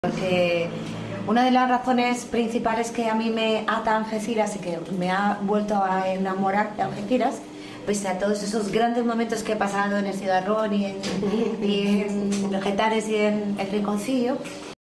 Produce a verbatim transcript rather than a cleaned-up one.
Porque una de las razones principales que a mí me ata a Algeciras y que me ha vuelto a enamorar de Algeciras, pese a todos esos grandes momentos que he pasado en el Ciudad Ron y en, y en Getares y en el Rinconcillo,